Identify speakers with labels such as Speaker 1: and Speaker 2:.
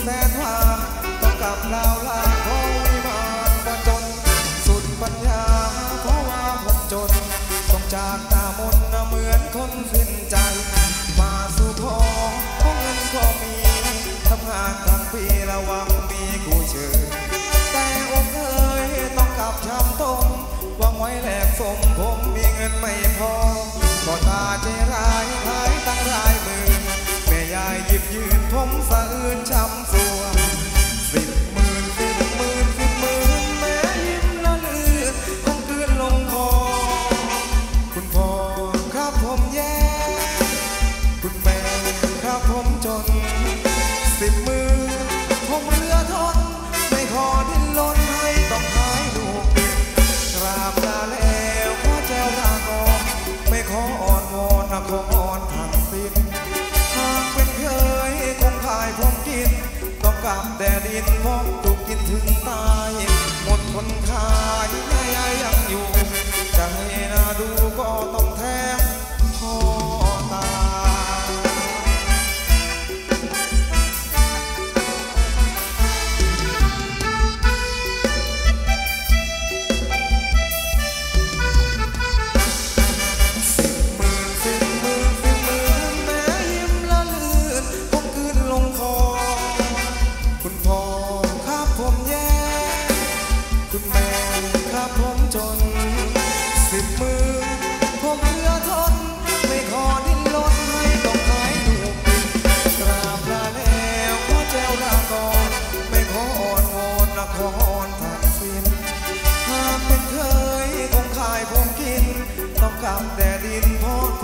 Speaker 1: แสนหาต้องกลับลาวลาเพราะวิมานประจนสุดปัญญาเพราะว่าผมจนต้องจากตามนเหมือนคนสิ้นใจมาสู่ขอเพราะเงินก็มีทำงานทั้งปีระวังมีกูเชิญแต่อกเอ๋ยต้องกลับช้ำต้มหวังไว้แลกสมผมมีเงินไม่พอก็ตาใจร้ายขายตั้งรายหมื่นแม่ยายหยิบยืนผมสะอื้นช้ำสัว10,000 10,000 แม่ยิ้มละลื่นคงกลืนลงคอคุณพ่อครับผมแย่คุณแม่ครับผมจน10,000ผมเหลือทนไม่ขอดิ้นรนให้ต้องขายลูกกราบลาแล้วขอแจวลาก่อนไม่ขออ่อนวอนนะคงอ่อนทั้งสิ้นหากเป็นเคยคงขายผมกินต้องกลับแต่ดินเพราะถูกกินถึงตายหมดคนขายแม่ยายยังอยู่จะให้น่าดูก็ต้องแทงพ่อตาคุณแม่ครับผมจน10,000ผมเหลือทนไม่ขอดิ้นรนให้ต้องขายลูกกราบลาแล้วขอแจวลาก่อนไม่ขออ่อนวอนนะขออ่อนทั้งสิ้นหากเป็นเคยคงขายผมกินต้องกลับแต่ดินเพราะ